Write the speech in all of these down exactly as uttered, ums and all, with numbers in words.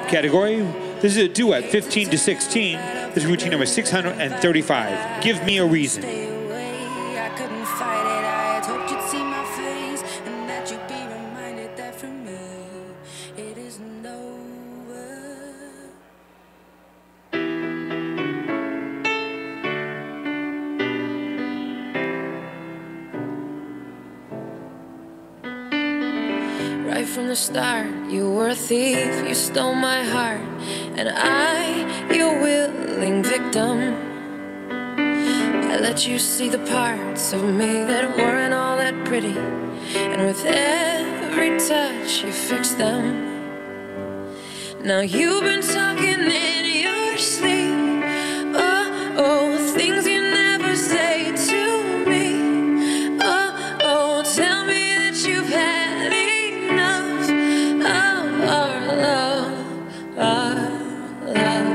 category. This is a duet, fifteen to sixteen. This is routine number six hundred thirty-five. Give me a reason. I couldn't fight it. I had hoped you'd see my face and that you'd be reminded that for me it isn't over. Right from the start, you were a thief. You stole my heart, and I, your willing victim. I let you see the parts of me that weren't all that pretty, and with every touch you fixed them. Now you've been talking in your sleep. Oh, oh, things you never say to me. Oh, oh, tell me that you've had enough of our love, our love.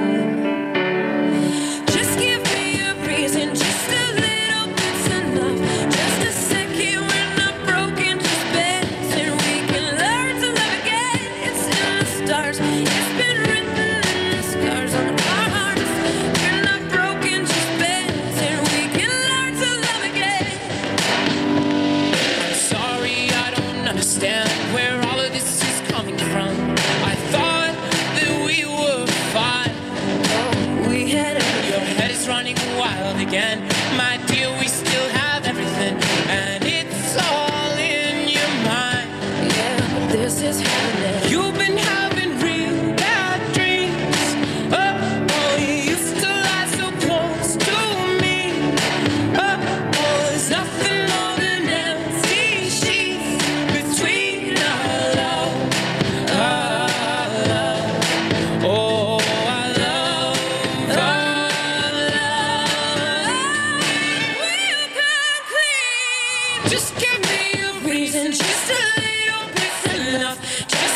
Just give me a reason, just a little bit's enough. Just a second when I'm broken, just bends and we can learn to love again. It's in the stars, it's been written in the scars on our hearts. We're not broken, just bends and we can learn to love again. I'm sorry, I don't understand where all of this is coming from. I thought that we were fine. Oh, we had everything. Your head is running wild again. My dear, we still have everything, and it's all in your mind. Yeah, but this is happening. You've been having real bad dreams. Oh, oh, you used to lie so close to me. Oh, oh, there's nothing more than empty sheets between our love, our love. Oh, our love, our love. We'll come clean. Just give me a reason, just a little bit's enough. Just